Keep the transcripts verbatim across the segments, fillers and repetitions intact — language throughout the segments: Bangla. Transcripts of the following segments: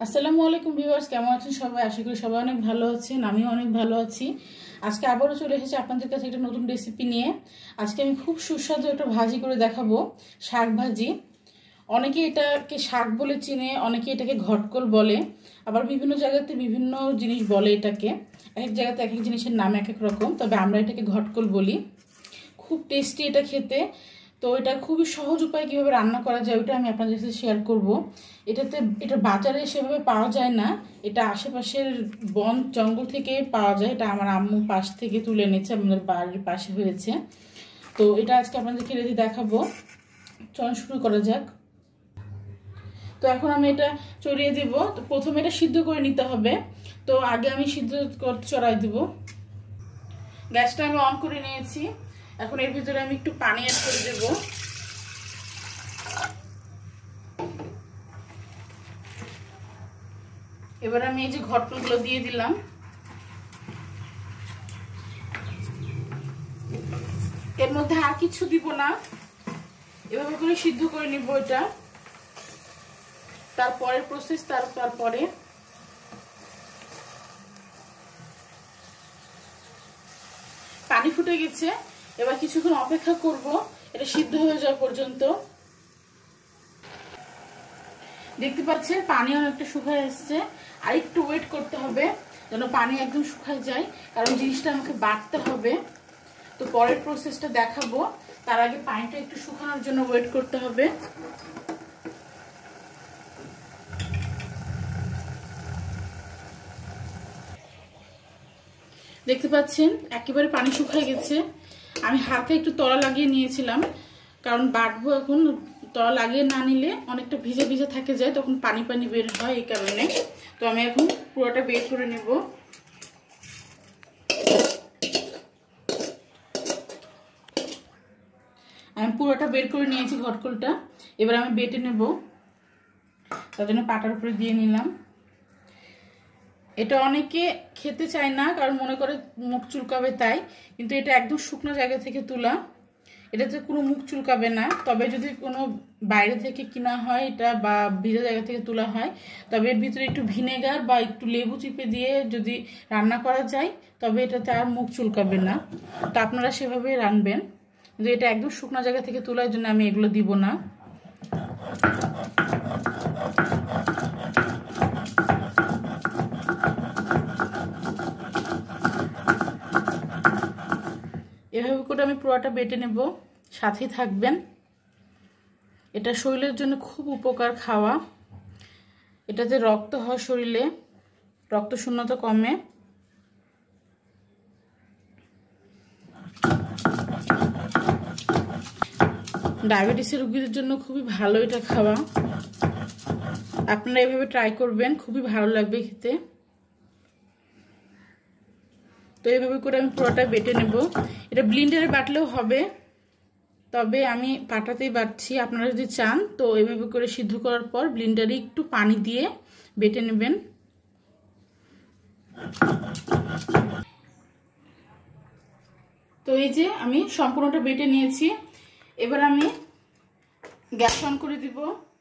আসসালামু আলাইকুম ভিউয়ার্স, কেমন আছেন সবাই? আশা করি সবাই অনেক ভালো আছেন। আমিও অনেক ভালো আছি। আজকে আবারও চলে এসেছি আপনাদের কাছে একটা নতুন রেসিপি নিয়ে। আজকে আমি খুব সুস্বাদু একটা ভাজি করে দেখাবো, শাক ভাজি। অনেকে এটাকে শাক বলে চিনে, অনেকে এটাকে ঘটকল বলে, আবার বিভিন্ন জায়গাতে বিভিন্ন জিনিস বলে এটাকে। এক এক জায়গাতে এক এক জিনিসের নাম এক এক রকম, তবে আমরা এটাকে ঘটকল বলি। খুব টেস্টি এটা খেতে। তো এটা খুবই সহজ উপায় কীভাবে রান্না করা যায় ওটা আমি আপনাদের সাথে শেয়ার করব। এটাতে এটা বাজারে সেভাবে পাওয়া যায় না, এটা আশেপাশের বন জঙ্গল থেকে পাওয়া যায়। এটা আমার আম্মু পাশ থেকে তুলে এনেছে, আমাদের বাড়ির পাশে হয়েছে। তো এটা আজকে আপনাদেরকে রেডি দেখাবো। চল শুরু করা যাক। তো এখন আমি এটা চড়িয়ে দিব। তো প্রথমে এটা সিদ্ধ করে নিতে হবে, তো আগে আমি সিদ্ধ করতে চড়াই দিব। গ্যাসটা আমি অন করে নিয়েছি। এখন এর ভিতরে আমি একটু পানি অ্যাড করে দেব। এবার আমি এই যে ঘটকলগুলো দিয়ে দিলাম। এর মধ্যে আর কিছু দিব না, এভাবে করে সিদ্ধ করে নিব এটা। তারপরের প্রসেস তার তারপরে পানি ফুটে গেছে। এবার কিছুক্ষণ অপেক্ষা করব এটা সিদ্ধ হয়ে যাওয়া পর্যন্ত। দেখতে পাচ্ছেন পানি অনেকটা শুকায় আসছে, আর একটু ওয়েট করতে হবে যেন পানি একদম শুকায় যায়, কারণ জিনিসটা আমাকে বাটতে হবে। তো পরের প্রসেসটা দেখাবো, তার আগে পানিটা একটু শুকানোর জন্য ওয়েট করতে হবে। দেখতে পাচ্ছেন একেবারে পানি শুকায় গেছে। আমি হালকা একটু তলা লাগিয়ে নিয়েছিলাম, কারণ বাটবো এখন। তলা লাগিয়ে না নিলে অনেকটা ভিজে ভিজে থাকে যায়, তখন পানি পানি বের হয়, এই কারণে। তো আমি এখন পুরোটা বের করে নেব। আমি পুরোটা বের করে নিয়েছি ঘটকলটা। এবার আমি বেটে নেব, তার জন্য পাটার উপরে দিয়ে নিলাম। এটা অনেকে খেতে চায় না, কারণ মনে করে মুখ চুলকাবে তাই, কিন্তু এটা একদম শুকনো জায়গা থেকে তোলা, এটাতে কোনো মুখ চুলকাবে না। তবে যদি কোনো বাইরে থেকে কিনা হয় এটা, বা ভিজা জায়গা থেকে তোলা হয়, তবে এর ভিতরে একটু ভিনেগার বা একটু লেবু চিপে দিয়ে যদি রান্না করা যায়, তবে এটাতে আর মুখ চুলকাবে না। তো আপনারা সেভাবে রান্নবেন। কিন্তু এটা একদম শুকনো জায়গা থেকে তোলার জন্য আমি এগুলো দিব না। এভাবে করে আমি পুরোটা বেটে নেব, সাথেই থাকবেন। এটা শরীরের জন্য খুব উপকার খাওয়া। এটাতে রক্ত হয় শরীরে, রক্ত শূন্যতা কমে। ডায়াবেটিসের রোগীদের জন্য খুবই ভালো এটা খাওয়া। আপনারা এভাবে ট্রাই করবেন, খুবই ভালো লাগবে খেতে। তো এইভাবে করে আমি পুরোটা বেটে নেব। এটা ব্লেন্ডারে বাটলেও হবে, তবে আমি পাটাতেই বাটছি। আপনারা যদি চান তো এইভাবে করে সিদ্ধ করার পর ব্লেন্ডারে একটু পানি দিয়ে বেটে নেবেন। তো এই যে আমি সম্পূর্ণটা বেটে নিয়েছি। এবার আমি গ্যাস অন করে দিব,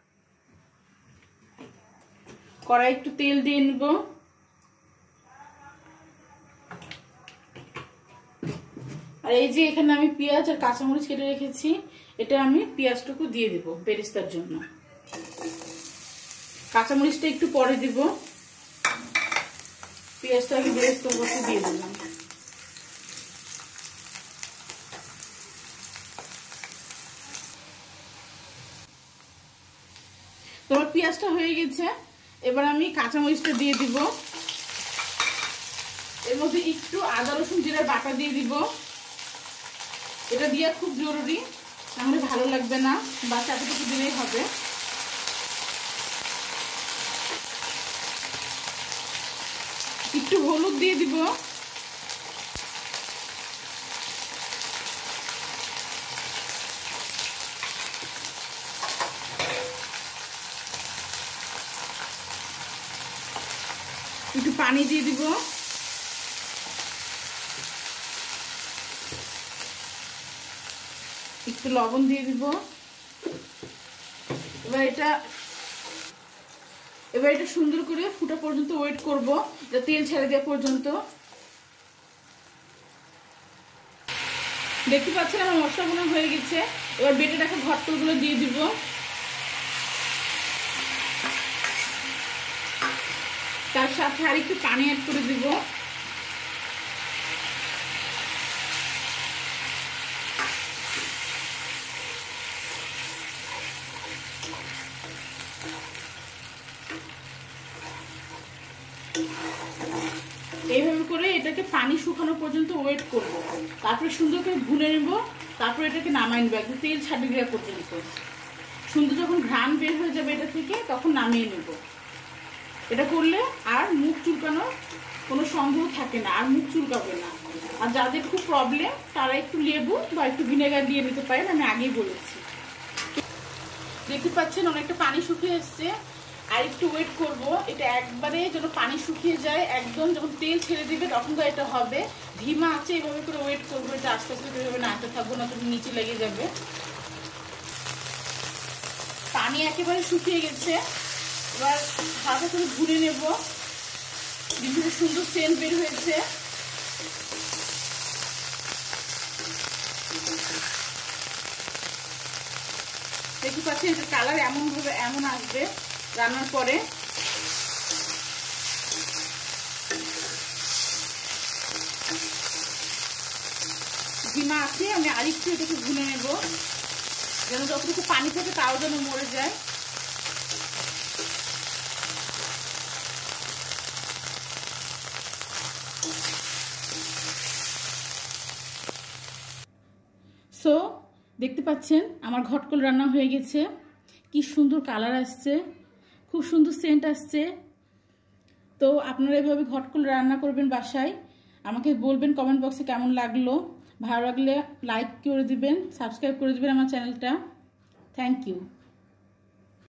কড়াই একটু তেল দিয়ে নিব। আর এই যে এখানে আমি পেঁয়াজ আর কাঁচামরিচ কেটে রেখেছি, এটা আমি পেঁয়াজটুকু দিয়ে দিব বেরেস্তার জন্য। কাঁচামরিচটা একটু পরে দিব, পেঁয়াজটা আমি বেরেস্তার মধ্যে দিয়ে দিলাম। তোমার পেঁয়াজটা হয়ে গেছে, এবার আমি কাঁচামরিচটা দিয়ে দিব। এর মধ্যে একটু আদা রসুন জিরার বাটা দিয়ে দিব। এটা দিয়ে খুব জরুরি, তাহলে ভালো লাগবে না, বাস এতটুকু দিলেই হবে। একটু হলুদ দিয়ে দিব। একটু পানি দিয়ে দিব। একটু লবণ দিয়ে দিব। এবার এটা এবার এটা সুন্দর করে ফুটা পর্যন্ত ওয়েট করব, এটা তেল ছেড়ে দেওয়া পর্যন্ত। দেখতে পাচ্ছেন আমার মশলাগুলো হয়ে গেছে। এবার বেটে রাখা ঘটকলগুলো দিয়ে দিব। তার সাথে আর একটু পানি অ্যাড করে দিব। এইভাবে করে এটাকে পানি শুকানো পর্যন্ত ওয়েট করব, তারপরে সুন্দর করে ভুনে নেব, তারপরে এটাকে নামাই নেব একদম তেল ছাড়ে দেওয়া পর্যন্ত। সুন্দর যখন ঘ্রাণ বের হয়ে যাবে এটা থেকে তখন নামিয়ে নেব। এটা করলে আর মুখ চুলকানোর কোনো সম্ভব থাকে না, আর মুখ চুলকাবে না। আর যাদের খুব প্রবলেম তারা একটু লেবু বা একটু ভিনেগার দিয়ে নিতে পারেন, আমি আগেই বলেছি। দেখতে পাচ্ছেন অনেকটা পানি শুকিয়ে এসছে, আর একটু ওয়েট করব। এটা একবারে যেন পানি শুকিয়ে যায়, একদম যখন তেল ছেড়ে দিবে তখন তো এটা হবে। ধিমা আছে, এইভাবে করে ওয়েট করবো। এটা আস্তে আস্তে এইভাবে নাড়তে থাকবো, না তো নিচে লেগে যাবে। পানি একেবারে শুকিয়ে গেছে। এবার হালকা করে ভুনে নেব। বিভিন্ন সুন্দর সেন্ট বের হয়েছে। দেখতে পাচ্ছেন এটা কালার এমন ভাবে এমন আসবে রান্নার পরে। ধিমা আছে, আমি আরেকটু এটাকে ভুনে নেব, যেন যতটুকু পানি থাকে তাও যেন মরে যায়। সো দেখতে পাচ্ছেন আমার ঘটকল রান্না হয়ে গেছে। কি সুন্দর কালার আসছে, খুব সুন্দর সেন্ট আসছে। তো আপনারা এভাবে ঘটকল রান্না করবেন বাসায়, আমাকে বলবেন কমেন্ট বক্সে কেমন লাগলো। ভালো লাগলে লাইক করে দিবেন, সাবস্ক্রাইব করে দিবেন আমার চ্যানেলটা। Thank you.